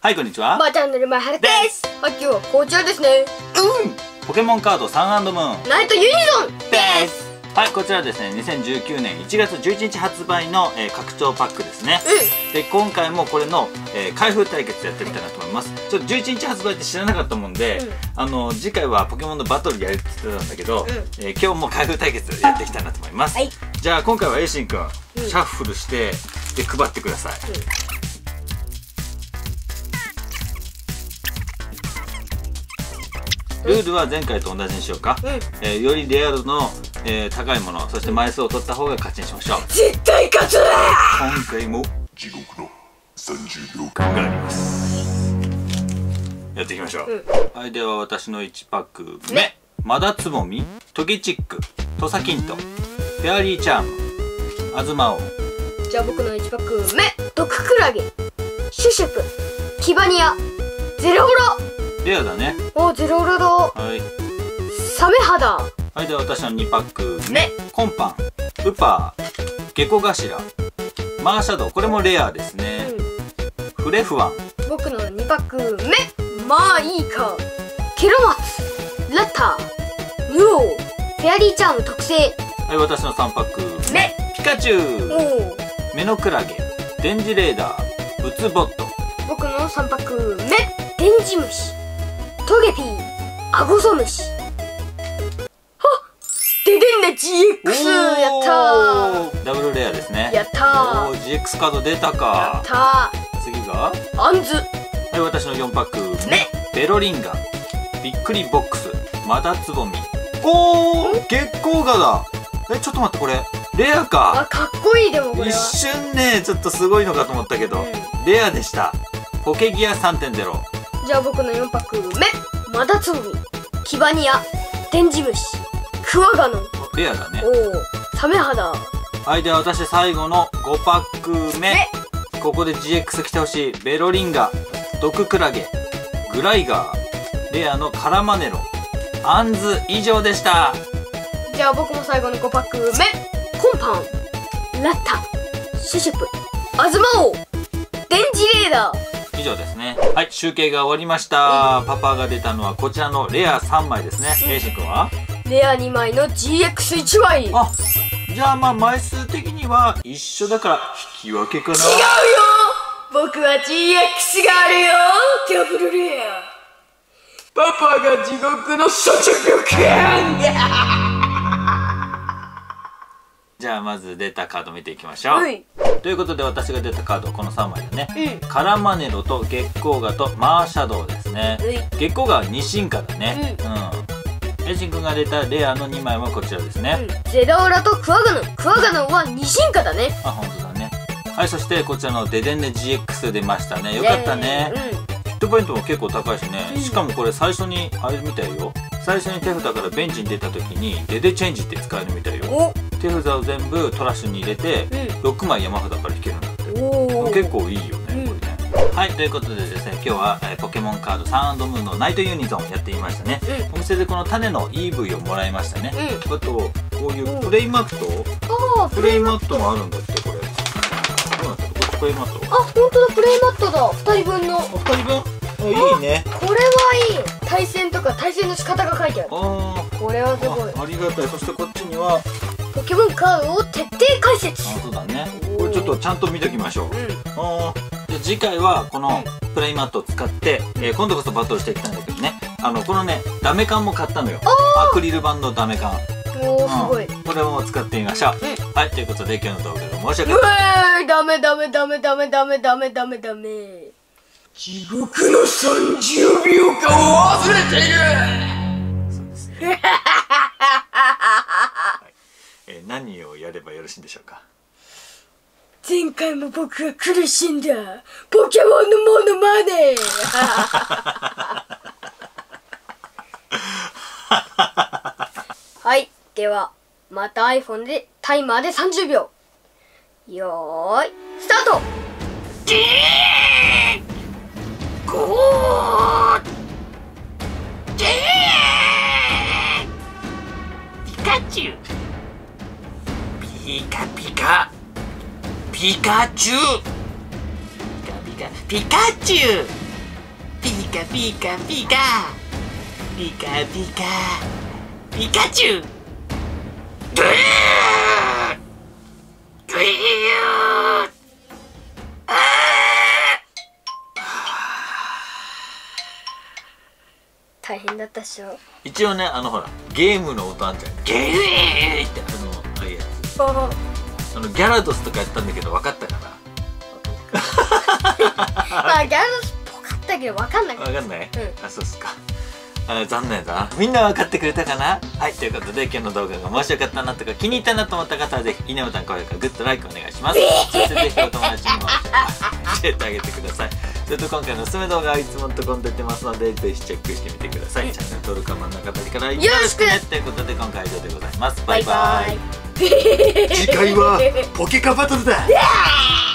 はい、こんにちは。 チャンネル前原です。はい、今日はこちらですね。 ポケモンカードサン&ムーンナイトユニゾンです。 はい、こちらですね、2019年1月11日発売の、拡張パックですね。で、今回もこれの、開封対決やってみたいなと思います。ちょっと11日発売って知らなかったもんで、次回はポケモンのバトルやるって言ってたんだけど、今日も開封対決やっていきたいなと思います。じゃあ今回はエイシンくん、シャッフルしてで配ってください。ルールは前回と同じにしようか。よりレア度の、高いもの、そして枚数を取った方が勝ちにしましょう。 絶対勝つ。 今回も地獄の30秒間があります。やっていきましょう。はい、では私の1パック目、マダツボミ、トゲチック、トサキント、フェアリーチャーム、アズマオ。 じゃあ僕の1パック目、毒クラゲ、シュシュプ、キバニア、ゼロオロ。 レアだね。 お、ゼロオロだ。 はい。 サメ肌。 はい、では私の2パック目、コンパン、ウパー、ゲコガシラ、マーシャドウ、これもレアですね。フレフワン。 僕の2パック目、まあいいか、ケロマツ、ラッター、ムオー、フェアリーチャーム特製。 はい、私の3パック目、ピカチュウ、メノクラゲ、デンジレーダー、ウツボット。 僕の3パック目、デンジムシ、トゲピー、アゴソムシ。デデンネ GX。 やったー。 ダブルレアですね。 やったー。 おー、 GX カード出たか。 やったー。 次がアンズ。 はい、私の4パック目、ベロリンガ、びっくりボックス、マダツボミ。おー、月光ガだ。ちょっと待って、これレアか。 あ、かっこいい。でもこれは一瞬ね、ちょっとすごいのかと思ったけど、レアでした。ポケギア 3.0。 じゃあ僕の4パック目、マダツボミ、キバニア、デンジムシ、クワガノ。 レアだね。 おお、サメ肌。 はい、では私最後の5パック目、ここで GX 来てほしい。ベロリンガ、毒クラゲ、グライガー、レアのカラマネロ、アンズ。以上でした。 じゃあ僕も最後の5パック目、コンパン、ラッタ、シュシュプ、アズマオ、デンジレーダー。 以上ですね。はい、集計が終わりました。パパが出たのはこちらのレア3枚ですね。エイシンくんはレア2枚の GX1 枚。 あ、じゃあまあ枚数的には一緒だから引き分けかな。 違うよ、僕は GX があるよ。ダブルレア。パパが地獄の30秒間。 じゃあまず出たカード見ていきましょう。ということで私が出たカードはこの3枚だね。カラマネロと月光ガとマーシャドウですね。月光ガは2進化だね。エイシンくんが出たレアの2枚はこちらですね。 ゼロオラとクワガノン。クワガノンは2進化だね。 あ、本当だね。はい、そしてこちらのデデンネ GX 出ましたね。よかったね。ヒットポイントも結構高いしね。しかもこれ最初にあれみたいよ。最初に手札からベンチに出た時にデデチェンジって使えるみたいよ。手札を全部トラッシュに入れて6枚山札から引けるんだって。結構いいよね、これね。はい、ということでですね、今日は、ポケモンカードサン&ムーンのナイトユニゾンやってみましたね。お店でこの種の EV をもらいましたね。あとこういうプレイマット、プレイマットもあるんだって。これどうなってる？こっちプレイマット。 あ、本当だ、プレイマットだ。2人分の。 2人分。いいね。 これはいい。対戦とか対戦の仕方が書いてある。これはすごい。 ありがたい。そしてこっちにはポケモンカードを徹底解説。 そうだね。これちょっとちゃんと見ときましょう。で次回はこのプレイマットを使って、今度こそバトルしていきたいんだけどね。このねダメ缶も買ったのよ。アクリル板のダメ缶。 おー、すごい。 これも使ってみましょう。はい、ということで今日の動画が申し訳ない。 ダメダメダメダメダメダメダメダメ。地獄の30秒間を忘れている。 そうですね。何をやればよろしいんでしょうか。 前回も僕が苦しんだポケモンのモノマネ。はい、ではまた iPhone でタイマーで30秒。よーいスタート。 ピカチュウ、ピカピカ、ピカチュウ、ピカピカ、ピカチュウ、 カピカピカピカピカピカチュウグーグー大変だったっしょ。 一応ねほらゲームの音あんじゃん、ゲーってああいうやつ、ギャラドスとかやったんだけど分かったかな。 まあギャラドスっぽかったけど分かんなかった。 分かんない、 うん、 あ、そうっすか。残念だな。みんな分かってくれたかな。はい、ということで今日の動画が面白かったなとか気に入ったなと思った方はぜひいいねボタン、高評価、グッド、ライクお願いします。そしてぜひお友達にも教えてあげてください。それと今回のおすすめ動画はいつもとこんで出てますのでぜひチェックしてみてください。チャンネル登録は真ん中あたりからよろしくねということで今回は以上でございます。バイバイ。次回はポケカバトルだ。